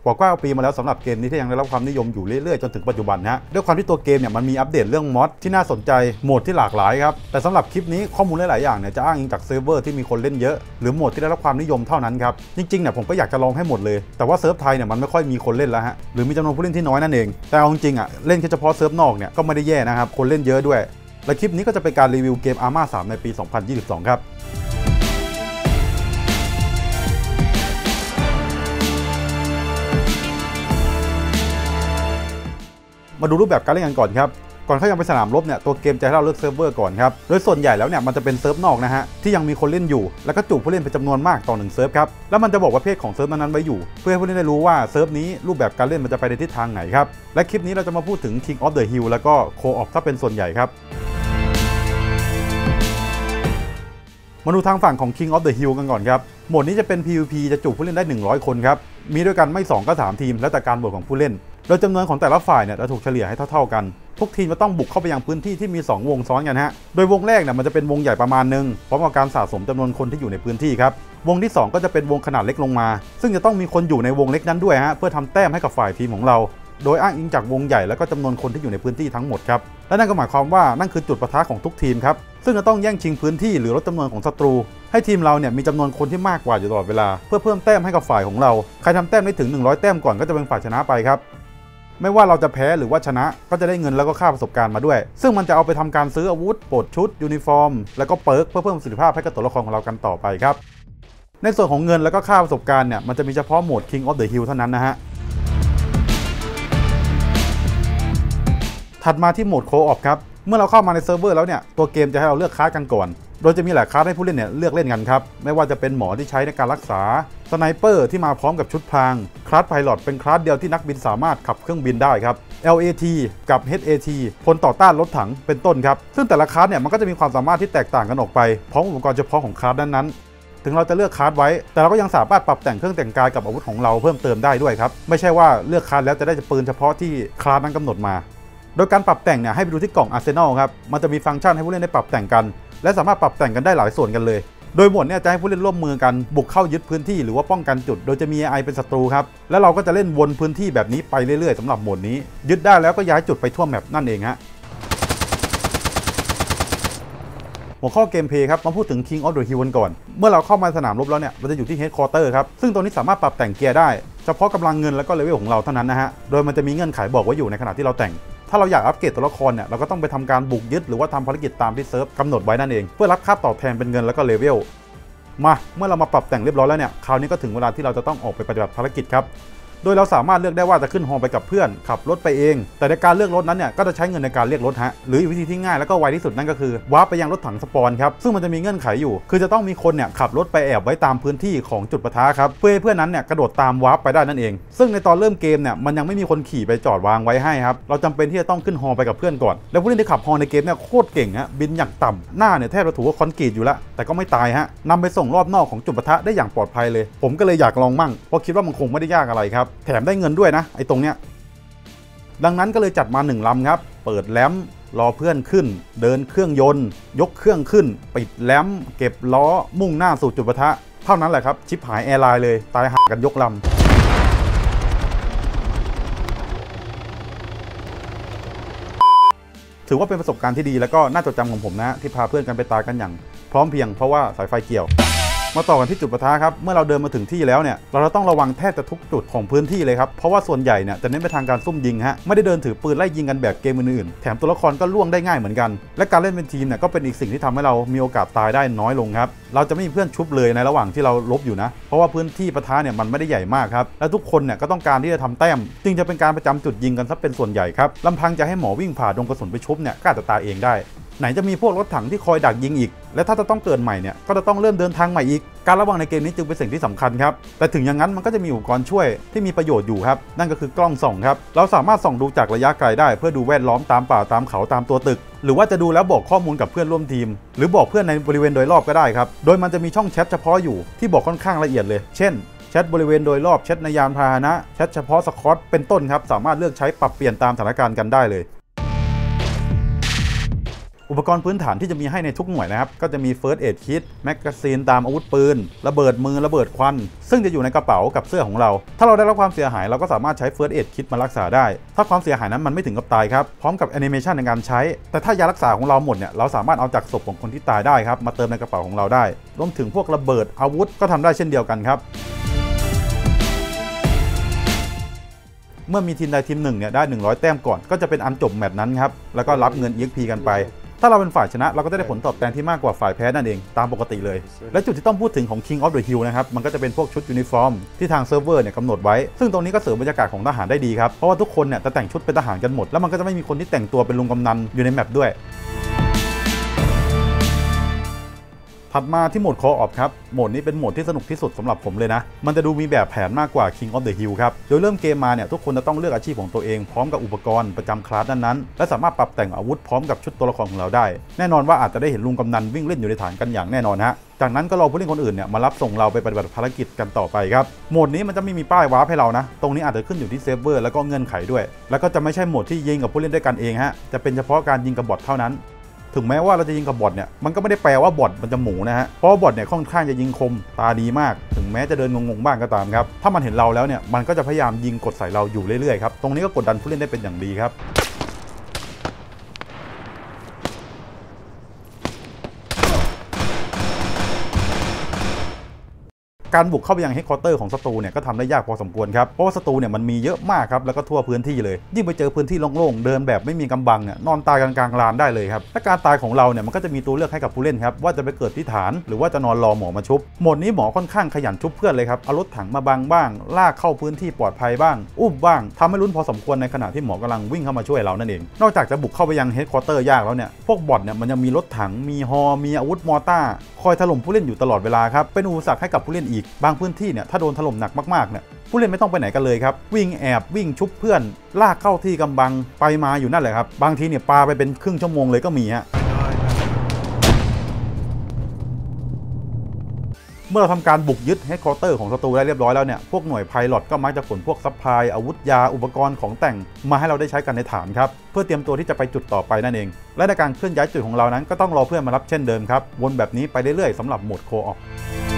กว่า9 ปีมาแล้วสำหรับเกมนี้ที่ยังได้รับความนิยมอยู่เรื่อยๆจนถึงปัจจุบันฮะด้วยความที่ตัวเกมเนี่ยมันมีอัปเดตเรื่องมอดที่น่าสนใจโหมดที่หลากหลายครับแต่สำหรับคลิปนี้ข้อมูลหลายๆอย่างเนี่ยจะอ้างอิงจากเซิร์ฟเวอร์ที่มีคนเล่นเยอะหรือโหมดที่ได้รับความนิยมเท่านั้นครับจริงๆเนี่ยผมก็อยากจะลองให้หมดเลยแต่ว่าเซิร์ฟไทยเนี่ยมันไม่ค่อยมีคนเล่นแล้วฮะหรือมีจำนวนผู้เล่นที่น้อยนั่นเองแต่เอาจริงๆเล่นแค่เฉพาะเซิร์ฟนอกเนี่ยก็ไม่ได้แย่นะครับคนเล่นเยอะด้วยและคลิปนี้ก็จะเป็นการรีวิวเกม ARMA 3 ในปี 2022 ครับมาดูรูปแบบการเล่นกันก่อนครับก่อนเข้ายังไปสนามรบเนี่ยตัวเกมจะให้เราเลือกเซิร์ฟเวอร์ก่อนครับโดยส่วนใหญ่แล้วเนี่ยมันจะเป็นเซิร์ฟนอกนะฮะที่ยังมีคนเล่นอยู่แล้วก็จุผู้เล่นเป็นจำนวนมากต่อ1เซิร์ฟครับแล้วมันจะบอกประเภทของเซิร์ฟนั้นๆไว้อยู่เพื่อให้ผู้เล่นได้รู้ว่าเซิร์ฟนี้รูปแบบการเล่นมันจะไปในทิศทางไหนครับและคลิปนี้เราจะมาพูดถึง King of the Hill แล้วก็ Co-op ถ้าเป็นส่วนใหญ่ครับมาดูทางฝั่งของ King of the Hill กันก่อนครับโหมดนี้จะเป็น PVP จะจุผู้เล่นได้100 คนครับมีด้วยกันไม่2ก็3ทีมแล้วแต่การโหวตของผู้เล่นโดยจำนวนของแต่ละฝ่ายเนี่ยจะถูกเฉลี่ยให้เท่าๆกันทุกทีมจะต้องบุกเข้าไปยังพื้นที่ที่มี2วงซ้อนกันฮะโดยวงแรกเนี่ยมันจะเป็นวงใหญ่ประมาณนึงพร้อมกับการสะสมจำนวนคนที่อยู่ในพื้นที่ครับวงที่2ก็จะเป็นวงขนาดเล็กลงมาซึ่งจะต้องมีคนอยู่ในวงเล็กนั้นด้วยฮะเพื่อทำแต้มให้กับฝ่ายทีมของเราโดยอ้างอิงจากวงใหญ่แล้วก็จำนวนคนที่อยู่ในพื้นที่ทั้งหมดครับและนั่นก็หมายความว่านั่นคือจุดปะทะของทุกทีมครับซึ่งจะต้องแย่งชิงพื้นที่หรือลดจำนวนของศัตรูให้ทีมเราเนี่ยมีจำนวนคนที่มากกว่าอยู่ตลอดเวลาเพื่อเพิ่มแต้มให้กับฝ่ายของเราใครทำแต้มได้ถึง100แต้มก่อนก็จะเป็นฝ่ายชนะไปครับไม่ว่าเราจะแพ้หรือว่าชนะก็จะได้เงินแล้วก็ค่าประสบการณ์มาด้วยซึ่งมันจะเอาไปทำการซื้ออาวุธปลดชุดยูนิฟอร์มแล้วก็เปิร์กเพื่อเพิ่มประสิทธิภาพให้กับตัวละครของเรากันต่อไปครับในส่วนของเงินแล้วก็ค่าประสบการณ์เนี่ยมันจะมีเฉพาะโหมด King of the Hill เท่านั้นนะฮะถัดมาที่โหมด Co-op ครับเมื่อเราเข้ามาในเซิร์ฟเวอร์แล้วเนี่ยตัวเกมจะให้เราเลือกคลาสกันก่อนโดยจะมีหลายคลาสให้ผู้เล่นเนี่ยเลือกเล่นกันครับไม่ว่าจะเป็นหมอที่ใช้ในการรักษาสไนเปอร์ที่มาพร้อมกับชุดพรางคลาสไพลอตเป็นคลาสเดียวที่นักบินสามารถขับเครื่องบินได้ครับ LAT กับ HAT พลต่อต้านรถถังเป็นต้นครับซึ่งแต่ละคลาสเนี่ยมันก็จะมีความสามารถที่แตกต่างกันออกไปพร้อมอุปกรณ์เฉพาะของคลาสนั้นๆถึงเราจะเลือกคลาสไว้แต่เราก็ยังสามารถปรับแต่งเครื่องแต่งกายกับอาวุธของเราเพิ่มเติมได้ด้วยครับไม่ใช่ว่าเลือกคลาสแล้วจะได้ปืนเฉพาะที่คลาสนั้นกำหนดมาโดยการปรับแต่งเนี่ยให้ไปดูที่กล่อง Arsenal ครับมันจะมีฟังก์ชันให้ผู้เล่นได้ปรับแต่งกันและสามารถปรับแต่งกันได้หลายส่วนกันเลยโดยหมดเนี่ยจะให้ผู้เล่นร่วมมือกันบุกเข้ายึดพื้นที่หรือว่าป้องกันจุดโดยจะมี AI เป็นศัตรูครับแล้วเราก็จะเล่นวนพื้นที่แบบนี้ไปเรื่อยๆสำหรับโหมดนี้ยึดได้แล้วก็ย้ายจุดไปทั่วแมปนั่นเองฮะหัวข้อเกมเพลย์ครับมาพูดถึง King of the Hill ก่อนเมื่อเราเข้ามาสนามรบแล้วเนี่ยเราจะอยู่ที่ Headquarter ครับซึ่งตัวนี้สามารถปรับแต่งเกียร์ได้เฉพาะกำลังเงินแล้วก็เลเวลของเราเท่านั้นนะฮะโดยมันจะมีเงื่อนไขบอกไว้อยู่ในขณะที่เราแต่งถ้าเราอยากอัปเกรดตัวละครเนี่ยเราก็ต้องไปทำการบุกยึดหรือว่าทำภารกิจตามที่เซิร์ฟกำหนดไว้นั่นเองเพื่อรับค่าตอบแทนเป็นเงินแล้วก็เลเวลมาเมื่อเรามาปรับแต่งเรียบร้อยแล้วเนี่ยคราวนี้ก็ถึงเวลาที่เราจะต้องออกไปปฏิบัติภารกิจครับโดยเราสามารถเลือกได้ว่าจะขึ้นฮอไปกับเพื่อนขับรถไปเองแต่ในการเลือกรถนั้นเนี่ยก็จะใช้เงินในการเรียกรถฮะหรือวิธีที่ง่ายแล้วก็ไวที่สุดนั่นก็คือวาร์ปไปยังรถถังสปอนครับซึ่งมันจะมีเงื่อนไขอยู่คือจะต้องมีคนเนี่ยขับรถไปแอบไว้ตามพื้นที่ของจุดปะทะครับเพื่อให้เพื่อนนั้นเนี่ยกระโดดตามวาร์ปไปได้นั่นเองซึ่งในตอนเริ่มเกมเนี่ยมันยังไม่มีคนขี่ไปจอดวางไว้ให้ครับเราจำเป็นที่จะต้องขึ้นฮอไปกับเพื่อนก่อนแล้วผู้เล่นที่ขับฮอในเกมเนี่ยโคตรเก่งฮะบินอย่างต่ำหน้าเนี่ยแทบจะถูกว่าคอนกรีตอยู่แล้วแต่ก็ไม่ตายฮะนำไปส่งรอบนอกของจุดปะทะได้อย่างปลอดภัยเลยผมก็เลยอยากลองมั่งเพราะคิดว่ามันคงไม่ได้ยากอะไรครับแถมได้เงินด้วยนะไอ้ตรงเนี้ยดังนั้นก็เลยจัดมา1ลำครับเปิดแลมรอเพื่อนขึ้นเดินเครื่องยนต์ยกเครื่องขึ้นปิดแลมเก็บล้อมุ่งหน้าสู่จุดปะทะเท่านั้นแหละครับชิปหายแอร์ไลน์เลยตายห่ากันยกลำถือว่าเป็นประสบการณ์ที่ดีแล้วก็น่าจดจำของผมนะที่พาเพื่อนกันไปตายกันอย่างพร้อมเพรียงเพราะว่าสายไฟเกี่ยวมาต่อกันที่จุดปะทะครับเมื่อเราเดินมาถึงที่แล้วเนี่ยเราต้องระวังแทบจะทุกจุดของพื้นที่เลยครับเพราะว่าส่วนใหญ่เนี่ยจะเน้นไปทางการซุ่มยิงฮะไม่ได้เดินถือปืนไล่ยิงกันแบบเกมอื่นๆแถมตัวละครก็ล่วงได้ง่ายเหมือนกันและการเล่นเป็นทีมเนี่ยก็เป็นอีกสิ่งที่ทำให้เรามีโอกาสตายได้น้อยลงครับเราจะไม่มีเพื่อนชุบเลยในระหว่างที่เราลบอยู่นะเพราะว่าพื้นที่ปะทะเนี่ยมันไม่ได้ใหญ่มากครับและทุกคนเนี่ยก็ต้องการที่จะทำแต้มจึงจะเป็นการประจำจุดยิงกันซะเป็นส่วนใหญ่ครับลำพังจะให้หมอวิ่งผ่าดงกระสุนไปชุบเนี่ยก็อาจจะตายเองได้ไหนจะมีพวกรถถังที่คอยดักยิงอีกและถ้าจะต้องเกิดใหม่เนี่ยก็จะต้องเริ่มเดินทางใหม่อีกการระวังในเกมนี้จึงเป็นสิ่งที่สำคัญครับแต่ถึงอย่างนั้นมันก็จะมีอุปกรณ์ช่วยที่มีประโยชน์อยู่ครับนั่นก็คือกล้องส่องครับเราสามารถส่องดูจากระยะไกลได้เพื่อดูแวดล้อมตามป่าตามเขาตามตัวตึกหรือว่าจะดูแล้วบอกข้อมูลกับเพื่อนร่วมทีมหรือบอกเพื่อนในบริเวณโดยรอบก็ได้ครับโดยมันจะมีช่องแชทเฉพาะอยู่ที่บอกค่อนข้างละเอียดเลยเช่นแชทบริเวณโดยรอบแชทในยานพาหนะแชทเฉพาะสควอตเป็นต้นครับสามารถเลือกใช้ปรับเปลี่ยนตามสถานการณ์กันได้เลยอุอุปกรณ์พื้นฐานที่จะมีให้ในทุกหน่วยนะครับก็จะมี First Aid Kit แมกกาซีนตามอาวุธปืนระเบิดมือระเบิดควันซึ่งจะอยู่ในกระเป๋ากับเสื้อของเราถ้าเราได้รับความเสียหายเราก็สามารถใช้ First Aid Kit มารักษาได้ถ้าความเสียหายนั้นมันไม่ถึงกับตายครับพร้อมกับแอนิเมชันในการใช้แต่ถ้ายารักษาของเราหมดเนี่ยเราสามารถเอาจากศพของคนที่ตายได้ครับมาเติมในกระเป๋าของเราได้รวมถึงพวกระเบิดอาวุธก็ทำได้เช่นเดียวกันครับเมื่อมีทีมใดทีมหนึ่งเนี่ยได้100แต้มก่อนก็จะเป็นอันจบแมตช์นั้นครับแล้วก็รับเงิน EXP กันไปถ้าเราเป็นฝ่ายชนะเราก็จะได้ผลตอบแทนที่มากกว่าฝ่ายแพ้นั่นเองตามปกติเลยและจุดที่ต้องพูดถึงของ King of the Hill นะครับมันก็จะเป็นพวกชุดยูนิฟอร์มที่ทางเซิร์ฟเวอร์เนี่ยกำหนดไว้ซึ่งตรงนี้ก็เสริมบรรยากาศของทหารได้ดีครับเพราะว่าทุกคนเนี่ยจะแต่งชุดเป็นทหารกันหมดแล้วมันก็จะไม่มีคนที่แต่งตัวเป็นลุงกำนันอยู่ในแมปด้วยถัดมาที่โหมด Co-op ครับโหมดนี้เป็นโหมดที่สนุกที่สุดสำหรับผมเลยนะมันจะดูมีแบบแผนมากกว่า King of the Hill ครับโดยเริ่มเกมมาเนี่ยทุกคนจะต้องเลือกอาชีพของตัวเองพร้อมกับอุปกรณ์ประจำคลาสนั้นๆและสามารถปรับแต่งอาวุธพร้อมกับชุดตัวละครของเราได้แน่นอนว่าอาจจะได้เห็นลุงกำนันวิ่งเล่นอยู่ในฐานกันอย่างแน่นอนฮะจากนั้นก็รอผู้เล่นคนอื่นเนี่ยมารับส่งเราไปปฏิบัติภารกิจกันต่อไปครับโหมดนี้มันจะไม่มีป้ายวาร์ปให้เรานะตรงนี้อาจจะขึ้นอยู่ที่เซิร์ฟเวอร์แล้วก็เงื่อนไขด้วยแล้วก็จะไม่ใช่โหมดที่ยิงกับผู้เล่นด้วยกันเองฮะจะเป็นเฉพาะการยิงกับบอทเท่านั้นถึงแม้ว่าเราจะยิงกับบอทเนี่ยมันก็ไม่ได้แปลว่าบอทมันจะหมูนะฮะเพราะว่าบอทเนี่ยค่อนข้างจะยิงคมตาดีมากถึงแม้จะเดินงงๆบ้างก็ตามครับถ้ามันเห็นเราแล้วเนี่ยมันก็จะพยายามยิงกดใส่เราอยู่เรื่อยๆครับตรงนี้ก็กดดันผู้เล่นได้เป็นอย่างดีครับการบุกเข้าไปยังเฮดคอร์เตอร์ของศัตรูเนี่ยก็ทำได้ยากพอสมควรครับเพราะว่าศัตรูเนี่ยมันมีเยอะมากครับแล้วก็ทั่วพื้นที่เลยยิ่งไปเจอพื้นที่โล่งๆเดินแบบไม่มีกำบังเนี่ยนอนตายกลางลานได้เลยครับและการตายของเราเนี่ยมันก็จะมีตัวเลือกให้กับผู้เล่นครับว่าจะไปเกิดที่ฐานหรือว่าจะนอนรอหมอมาชุบโหมดนี้หมอค่อนข้างขยันชุบเพื่อนเลยครับเอารถถังมาบังบ้างลากเข้าพื้นที่ปลอดภัยบ้างอุ้มบ้างทำให้ลุ้นพอสมควรในขณะที่หมอกำลังวิ่งเข้ามาช่วยเรานั่นเองนอกจากจะบุกเข้าไปยังเฮดคอร์เตอร์ยากแล้วเนี่ยพวกบอทเนี่ยมันยังมีรถถังมีฮอมีอาวุธมอร์ต้าคอยถล่มผู้เล่นอยู่ตลอดเวลาครับเป็นอุปสรรคให้กับผู้เล่นอีกบางพื้นที่เนี่ยถ้าโดนถล่มหนักมากๆเนี่ยผู้เล่นไม่ต้องไปไหนกันเลยครับวิ่งแอบวิ่งชุบเพื่อนลากเข้าที่กำบังไปมาอยู่นั่นแหละครับบางทีเนี่ยปาไปเป็นครึ่งชั่วโมงเลยก็มีฮะเมื่อเราทำการบุกยึดเฮดคอร์เตอร์ของศัตรูได้เรียบร้อยแล้วเนี่ยพวกหน่วยไพลอตก็มักจะขนพวกซัพพลายอาวุธยาอุปกรณ์ของแต่งมาให้เราได้ใช้กันในฐานครับเพื่อเตรียมตัวที่จะไปจุดต่อไปนั่นเองและในการเคลื่อนย้ายจุดของเรานั้นก็ต้องรอเพื่อนมารับเช่นเดิมครับวนแบบนี้ไปเรื่อยๆสำหรับโหมดโคออป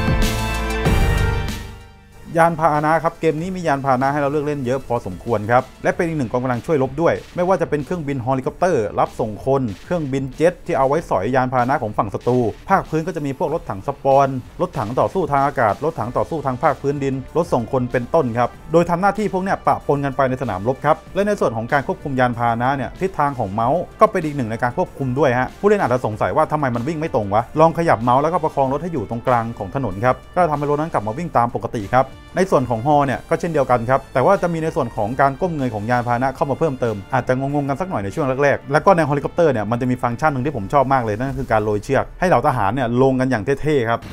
ยานพาหนะครับเกมนี้มียานพาหนะให้เราเลือกเล่นเยอะพอสมควรครับและเป็นอีกหนึ่งกองกำลังช่วยรบด้วยไม่ว่าจะเป็นเครื่องบินเฮลิคอปเตอร์รับส่งคนเครื่องบินเจ็ตที่เอาไว้สอยยานพาหนะของฝั่งศัตรูภาคพื้นก็จะมีพวกรถถังสปอนรถถังต่อสู้ทางอากาศรถถังต่อสู้ทางภาคพื้นดินรถส่งคนเป็นต้นครับโดยทำหน้าที่พวกเนี้ยปะปนกันไปในสนามรบครับและในส่วนของการควบคุมยานพาหนะเนี่ยทิศทางของเมาส์ก็เป็นอีกหนึ่งในการควบคุมด้วยฮะผู้เล่นอาจจะสงสัยว่าทำไมมันวิ่งไม่ตรงวะลองขยับเมาส์แล้วก็ประคองรถให้อยู่ตรงกลางของถนนครับก็ทำให้รถนั้นกลับมาวิ่งตามปกติครับในส่วนของฮอเนี่ยก็เช่นเดียวกันครับแต่ว่าจะมีในส่วนของการก้มเงยของยานพาหนะเข้ามาเพิ่มเติมอาจจะงงๆกันสักหน่อยในช่วงแรกๆแล้วก็ในเฮลิคอปเตอร์เนี่ยมันจะมีฟังก์ชันหนึ่งที่ผมชอบมากเลยนั่นคือการโรยเชือกให้เหล่าทหารเนี่ยลงกันอย่างเท่ๆครับ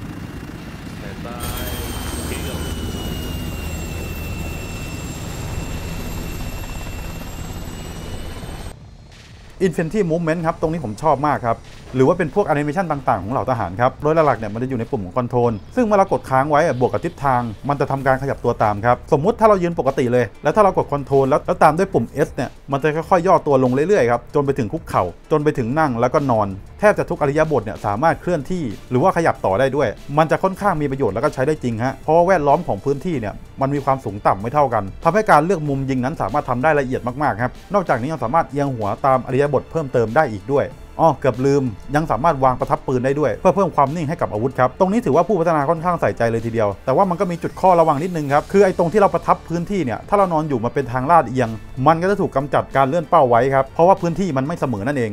Infantry Movement ครับตรงนี้ผมชอบมากครับหรือว่าเป็นพวกแอนิเมชันต่างๆของเหล่าทหารครับโดยหลักๆเนี่ยมันจะอยู่ในปุ่มของคอนโทรลซึ่งเมื่อเรากดค้างไว้บวกกับทิศทางมันจะทำการขยับตัวตามครับสมมุติถ้าเรายืนปกติเลยแล้วถ้าเรากดคอนโทรลแล้วตามด้วยปุ่ม S เนี่ยมันจะค่อยๆย่อตัวลงเรื่อยๆครับจนไปถึงคุกเข่าจนไปถึงนั่งแล้วก็นอนแทบจะทุกอริยบทเนี่ยสามารถเคลื่อนที่หรือว่าขยับต่อได้ด้วยมันจะค่อนข้างมีประโยชน์แล้วก็ใช้ได้จริงฮะเพราะว่าแวดล้อมของพื้นที่เนี่ยมันมีความสูงต่ำไม่เท่ากันทำให้การเลือกมุมยิงนั้นสามารถทำได้ละเอียดมากๆครับนอกจากนี้ยังสามารถเอียงหัวตามอริยบทเพิ่มเติมได้อีกด้วยเกือบลืมยังสามารถวางประทับปืนได้ด้วยเพื่อเพิ่มความนิ่งให้กับอาวุธครับตรงนี้ถือว่าผู้พัฒนาค่อนข้างใส่ใจเลยทีเดียวแต่ว่ามันก็มีจุดข้อระวังนิดนึงครับคือไอ้ตรงที่เราประทับพื้นที่เนี่ยถ้าเรานอนอยู่มาเป็นทางลาดเอียงมันก็จะถูกกำจัดการเลื่อนเป้าไว้ครับเพราะว่าพื้นที่มันไม่เสมอนั่นเอง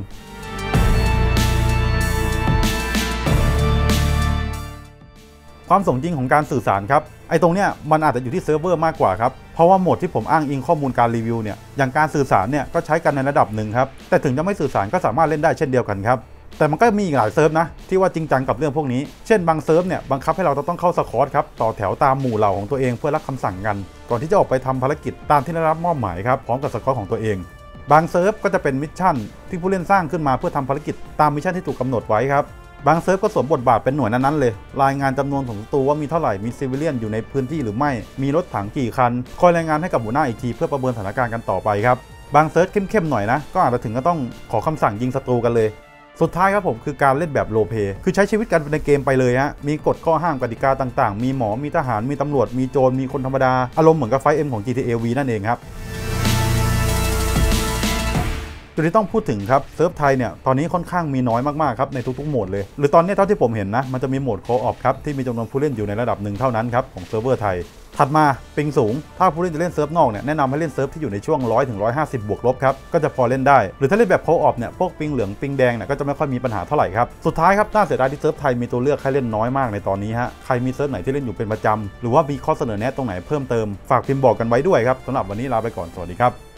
ความสมจริงของการสื่อสารครับไอ้ตรงเนี้ยมันอาจจะอยู่ที่เซิร์ฟเวอร์มากกว่าครับเพราะว่าโหมดที่ผมอ้างอิงข้อมูลการรีวิวเนี่ยอย่างการสื่อสารเนี่ยก็ใช้กันในระดับหนึ่งครับแต่ถึงจะไม่สื่อสารก็สามารถเล่นได้เช่นเดียวกันครับแต่มันก็มีอีกหลายเซิร์ฟนะที่ว่าจริงจังกับเรื่องพวกนี้เช่นบางเซิร์ฟเนี่ยบังคับให้เราต้องเข้าสควอตครับต่อแถวตามหมู่เหล่าของตัวเองเพื่อรับคำสั่งกันก่อนที่จะออกไปทำภารกิจตามที่ได้รับมอบหมายครับพร้อมกับสควอตของตัวเองบางเซิร์ฟก็จะเป็นมิชชั่นที่ผู้เล่นสร้างขึ้นมาเพื่อทำภารกิจตามมิชชั่นที่ถูกกำหนดไว้ครับบางเซิร์ฟก็สวมบทบาทเป็นหน่วยนั้นๆเลยรายงานจำนวนของศัตรูว่ามีเท่าไหร่มีซิวิเลียนอยู่ในพื้นที่หรือไม่มีรถถังกี่คันคอยรายงานให้กับหัวหน้าอีกทีเพื่อประเมินสถานการณ์กันต่อไปครับบางเซิร์ฟเข้มๆหน่อยนะก็อาจจะถึงก็ต้องขอคำสั่งยิงศัตรูกันเลยสุดท้ายครับผมคือการเล่นแบบโรลเพลย์คือใช้ชีวิตกันในเกมไปเลยฮะมีกฎข้อห้ามกติกาต่างๆมีหมอมีทหารมีตำรวจมีโจรมีคนธรรมดาอารมณ์เหมือนกับไฟเอ็มของ GTA V นั่นเองครับจุดที่ต้องพูดถึงครับเซิร์ฟไทยเนี่ยตอนนี้ค่อนข้างมีน้อยมากๆครับในทุกๆโหมดเลยหรือตอนนี้เท่าที่ผมเห็นนะมันจะมีโหมดโคออฟครับที่มีจำนวนผู้เล่นอยู่ในระดับหนึ่งเท่านั้นครับของเซิร์ฟเวอร์ไทยถัดมาปิงสูงถ้าผู้เล่นจะเล่นเซิร์ฟนอกเนี่ยแนะนำให้เล่นเซิร์ฟที่อยู่ในช่วง100 ถึง 150 บวกลบครับก็จะพอเล่นได้หรือถ้าเล่นแบบโคออฟเนี่ยพวกปิงเหลืองปิงแดงเนี่ยก็จะไม่ค่อยมีปัญหาเท่าไหร่ครับสุดท้ายครับน่าเสียดายที่เซิร์ฟไทยมีตัวเลือกให้เล่นน้อยมากในตอนนี้ฮะใครมีเซิร์ฟไหนที่เล่นอยู่เป็นประจำหรือว่ามีข้อเสนอแนะตรงไหนเพิ่มเติมฝากพิมพ์บอกกันไว้ด้วยครับสำหรับวันนี้ลาไปก่อนสวัสดีครับ